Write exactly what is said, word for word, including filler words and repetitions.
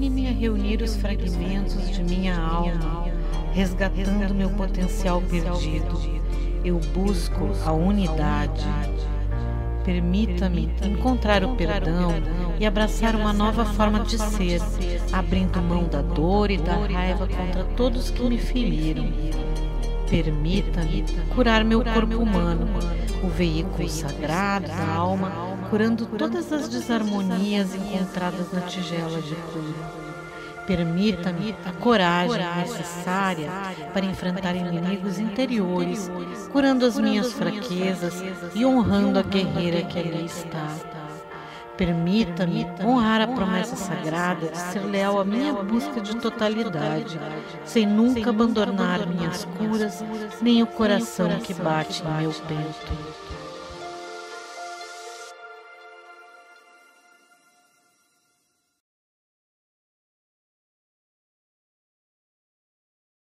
Ensine-me a reunir os fragmentos de minha alma, resgatando meu potencial perdido. Eu busco a unidade. Permita-me encontrar o perdão e abraçar uma nova forma de ser, abrindo mão da dor e da raiva contra todos que me feriram. Permita-me curar meu corpo humano, o veículo sagrado da alma, curando todas as desarmonias encontradas na tigela de cura. Permita-me a coragem necessária para enfrentar inimigos interiores, curando as minhas fraquezas e honrando a guerreira que ali está. Permita-me honrar a promessa sagrada de ser leal à minha busca de totalidade, sem nunca abandonar minhas curas, nem o coração que bate em meu peito.